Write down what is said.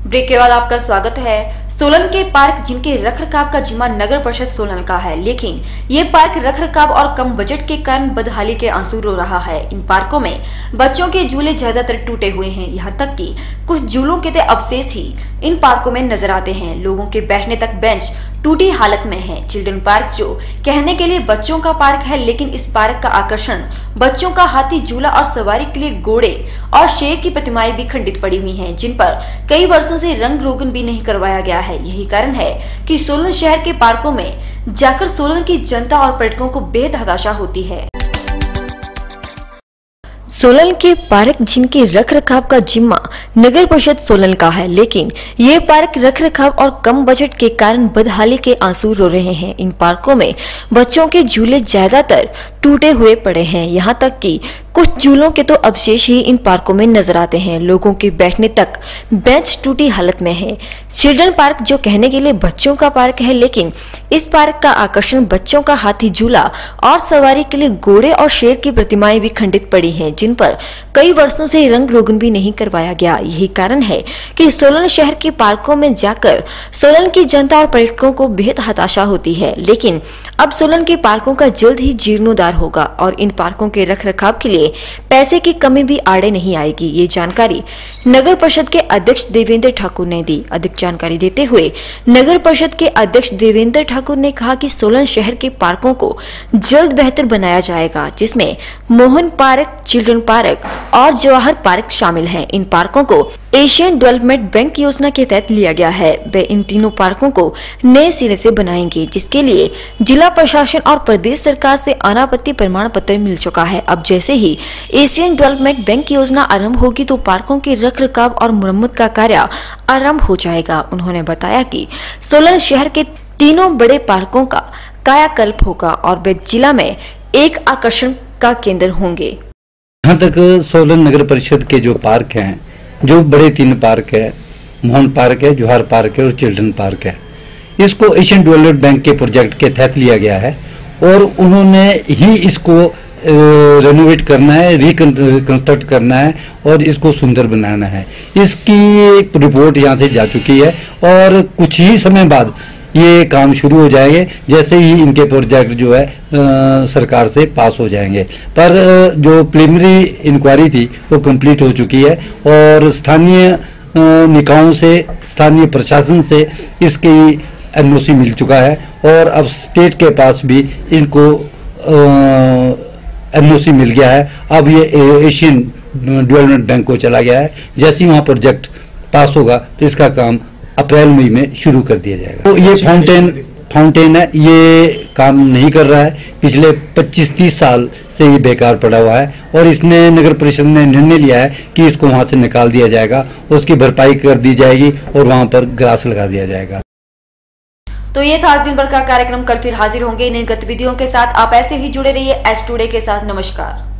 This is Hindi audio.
ब्रेक के बाद आपका स्वागत है। सोलन के पार्क जिनके रखरखाव का जिम्मा नगर परिषद सोलन का है, लेकिन ये पार्क रखरखाव और कम बजट के कारण बदहाली के आंसू रो रहा है। इन पार्कों में बच्चों के झूले ज्यादातर टूटे हुए हैं, यहाँ तक कि कुछ झूलों के अवशेष ही इन पार्कों में नजर आते हैं। लोगों के बैठने तक बेंच टूटी हालत में है। चिल्ड्रन पार्क जो कहने के लिए बच्चों का पार्क है, लेकिन इस पार्क का आकर्षण बच्चों का हाथी झूला और सवारी के लिए घोड़े और शेर की प्रतिमाएं भी खंडित पड़ी हुई हैं, जिन पर कई वर्षों से रंग रोगन भी नहीं करवाया गया है। यही कारण है कि सोलन शहर के पार्कों में जाकर सोलन की जनता और पर्यटकों को बेहद हताशा होती है। सोलन के पार्क जिनके रखरखाव का जिम्मा नगर परिषद सोलन का है, लेकिन ये पार्क रखरखाव और कम बजट के कारण बदहाली के आंसू रो रहे हैं। इन पार्कों में बच्चों के झूले ज्यादातर टूटे हुए पड़े हैं, यहाँ तक कि कुछ झूलों के अवशेष ही इन पार्कों में नजर आते हैं। लोगों के बैठने तक बेंच टूटी हालत में है। चिल्ड्रन पार्क जो कहने के लिए बच्चों का पार्क है, लेकिन इस पार्क का आकर्षण बच्चों का हाथी झूला और सवारी के लिए घोड़े और शेर की प्रतिमाएं भी खंडित पड़ी हैं, जिन पर कई वर्षों से रंग रोगन भी नहीं करवाया गया। यही कारण है कि सोलन शहर के पार्कों में जाकर सोलन की जनता और पर्यटकों को बेहद हताशा होती है। लेकिन अब सोलन के पार्कों का जल्द ही जीर्णोद्धार होगा और इन पार्कों के रखरखाव के लिए पैसे की कमी भी आड़े नहीं आएगी। ये जानकारी नगर परिषद के अध्यक्ष देवेंद्र ठाकुर ने दी। अधिक जानकारी देते हुए नगर परिषद के अध्यक्ष देवेंद्र ठाकुर ने कहा कि सोलन शहर के पार्कों को जल्द बेहतर बनाया जाएगा, जिसमें मोहन पार्क, चिल्ड्रन पार्क और जवाहर पार्क शामिल हैं। इन पार्कों को एशियन डेवलपमेंट बैंक योजना के तहत लिया गया है। वे इन तीनों पार्कों को नए सिरे से बनाएंगे, जिसके लिए जिला प्रशासन और प्रदेश सरकार से अनापत्ति प्रमाण पत्र मिल चुका है। अब जैसे ही एशियन डेवलपमेंट बैंक योजना आरंभ होगी तो पार्कों के रखरखाव और मुरम्मत का कार्य आरंभ हो जाएगा। उन्होंने बताया कि सोलन शहर के तीनों बड़े पार्कों का कायाकल्प होगा और वे जिला में एक आकर्षण का केंद्र होंगे। यहाँ तक सोलन नगर परिषद के जो पार्क हैं, जो बड़े तीन पार्क है, मोहन पार्क है, जवाहर पार्क है और चिल्ड्रन पार्क है, इसको एशियन डेवलपमेंट बैंक के प्रोजेक्ट के तहत लिया गया है और उन्होंने ही इसको रेनोवेट करना है, रिकंस्ट्रक्ट करना है और इसको सुंदर बनाना है। इसकी रिपोर्ट यहाँ से जा चुकी है और कुछ ही समय बाद ये काम शुरू हो जाएंगे, जैसे ही इनके प्रोजेक्ट जो है सरकार से पास हो जाएंगे। पर जो प्रिलिमिनरी इंक्वायरी थी वो कंप्लीट हो चुकी है और स्थानीय निकायों से, स्थानीय प्रशासन से इसकी एनओसी मिल चुका है और अब स्टेट के पास भी इनको एनओसी मिल गया है। अब ये एशियन डेवलपमेंट बैंक को चला गया है। जैसे ही वहाँ प्रोजेक्ट पास होगा तो इसका काम अप्रैल मई में शुरू कर दिया जाएगा। तो ये फाउंटेन है, ये काम नहीं कर रहा है। पिछले 25-30 साल से ये बेकार पड़ा हुआ है और इसमें नगर परिषद ने निर्णय लिया है कि इसको वहाँ से निकाल दिया जाएगा, उसकी भरपाई कर दी जाएगी और वहाँ पर ग्रास लगा दिया जाएगा। तो ये था आज दिन भर का कार्यक्रम। कल फिर हाजिर होंगे नई गतिविधियों के साथ। आप ऐसे ही जुड़े रहिए एस टुडे के साथ। नमस्कार।